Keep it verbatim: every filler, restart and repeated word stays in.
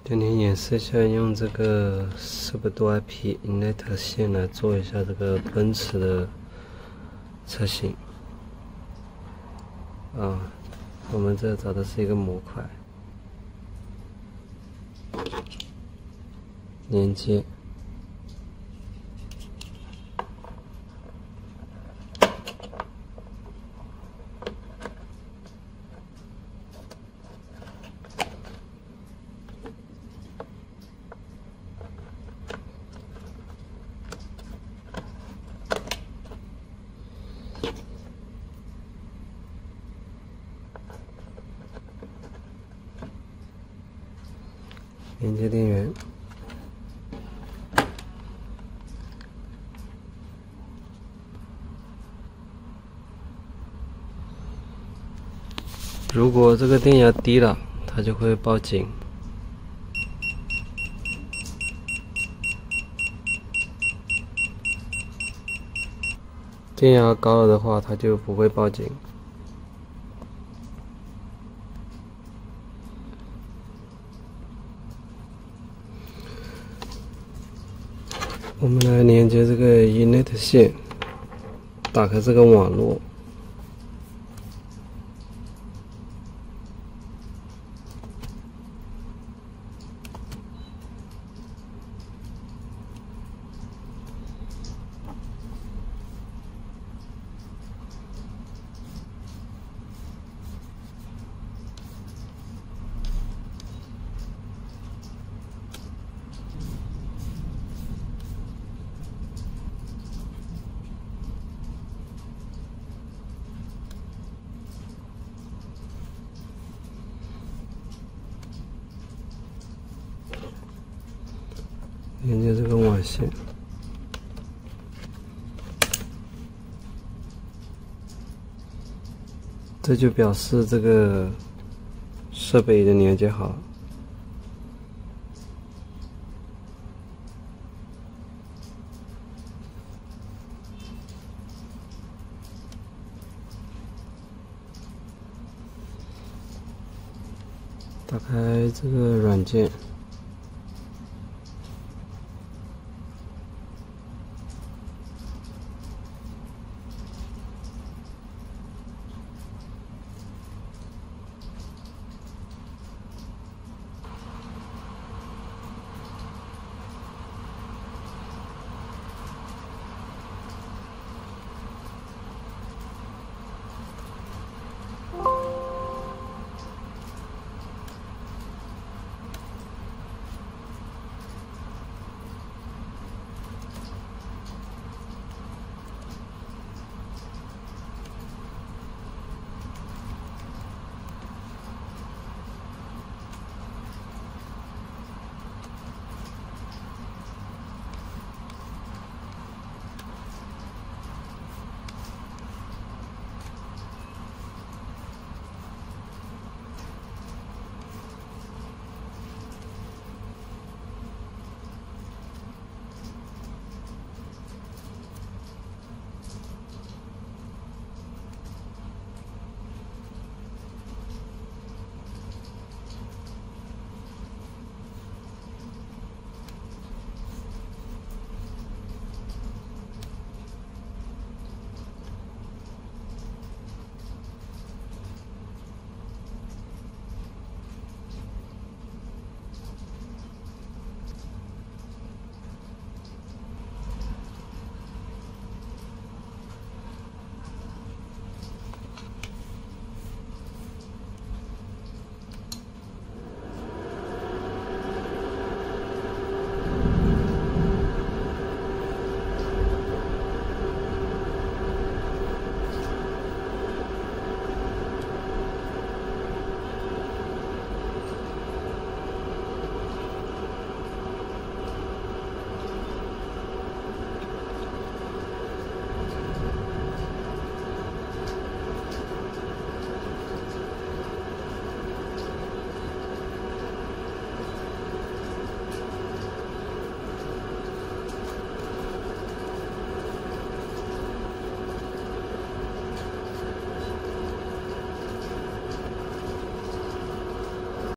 今天演示一下用这个四百多 I P Ignite 线来做一下这个奔驰的车型。啊，我们这找的是一个模块，连接。 连接电源，如果这个电压低了，它就会报警；电压高了的话，它就不会报警。 我们来连接这个 Ignite 线，打开这个网络，连接这个网线，这就表示这个设备已经连接好了。打开这个软件。